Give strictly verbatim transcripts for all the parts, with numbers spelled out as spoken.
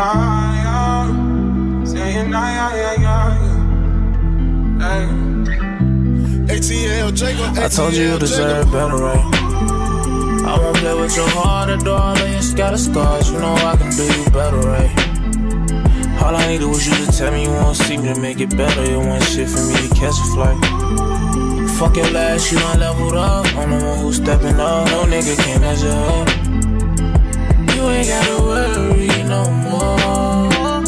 fire. Saying, yeah, yeah, yeah, yeah. Hey. A T L Jacob. I told you you deserve better, right? I won't play with your heart, darling. You got scars, you know I can do you better, right? All I needed was you to tell me you won't see me to make it better. You want shit for me to catch a flight. Fuck your last, you done leveled up. I'm the one who's stepping up. No nigga can't measure up. You ain't gotta worry no more.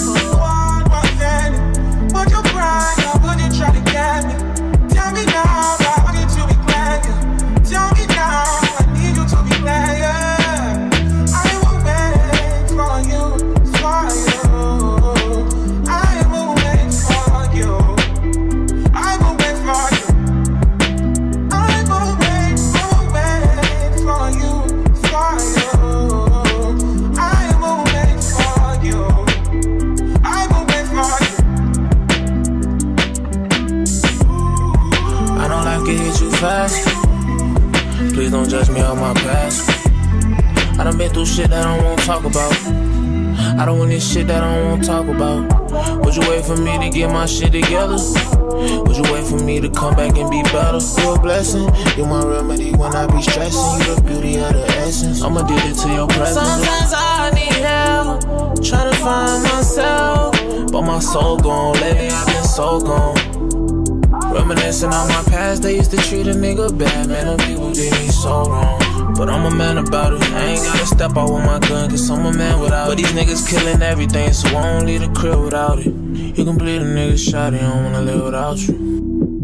But you cry, how would you try to get me? Tell me now, I need to be glad. Tell me now, I need you to be glad. I will wait for you, for you. I will wait for you. I will wait for you. I will wait, will wait for you, for you. I will wait for you. I will wait for you. I know life can hit you fast. Please don't judge me on my past. I done been through shit that I don't wanna talk about. I don't want this shit that I don't wanna talk about. Would you wait for me to get my shit together? Would you wait for me to come back and be better? You a blessing, you my remedy when I be stressing. You the beauty of the essence, I'm addicted to your presence. Sometimes I need help, trying to find myself, but my soul gone, lately I've been so gone. Reminiscing on my past, they used to treat a nigga bad. Man, them people did me so wrong, but I'm a man about it. I ain't gotta step out with my gun, cause I'm a man without it. But these niggas killing everything, so I won't leave the crib without it. You can bleed a nigga shot, I don't wanna live without you.